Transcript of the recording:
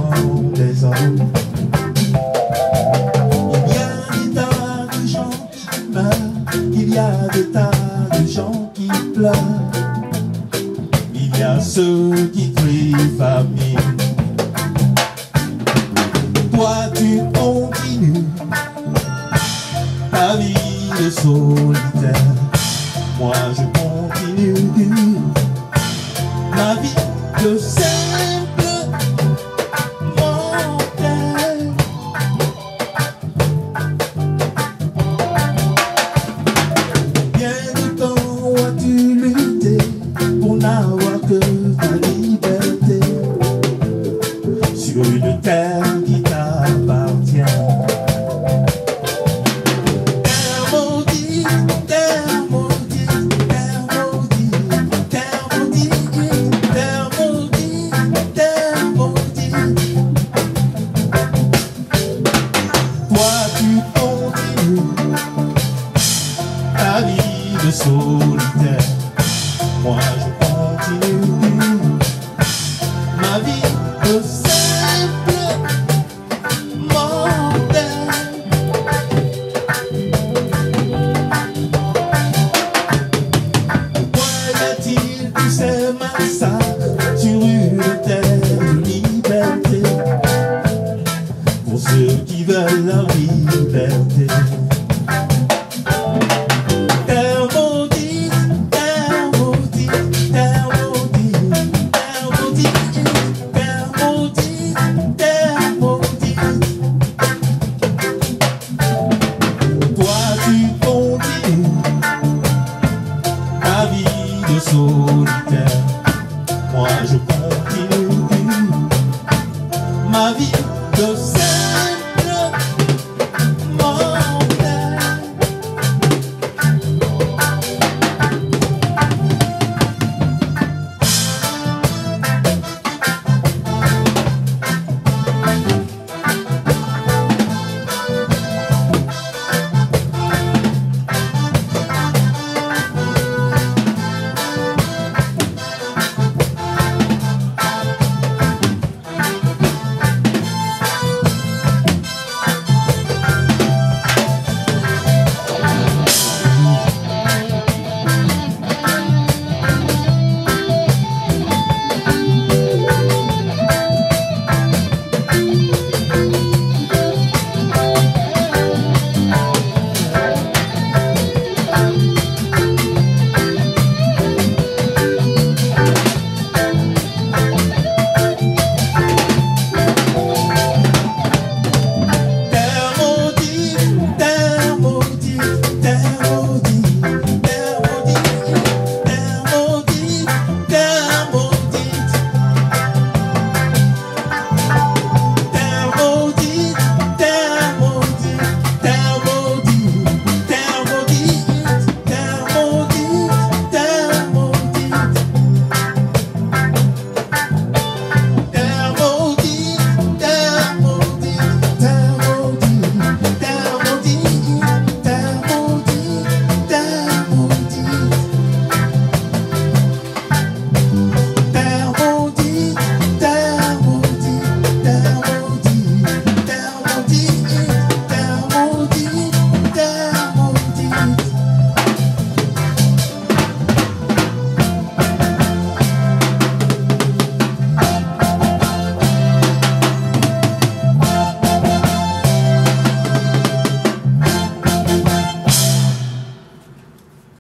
sang des hommes. Il y a des tas de gens qui meurent, il y a des tas de gens qui pleurent. Il y a ceux qui crient famine. Toi tu continues ta vie de solitaire. Moi je continue ma vie de simple mortel. Bien de temps as-tu lutté pour n'avoir que ta liberté sur une terre qui t'appartient. Ta vie de solitaire, moi je continue ma vie de simple mortel. Pourquoi y a-t-il tous ces massacres sur une terre de liberté pour ceux qui veulent la liberté? Solitaire, moi je continue ma vie de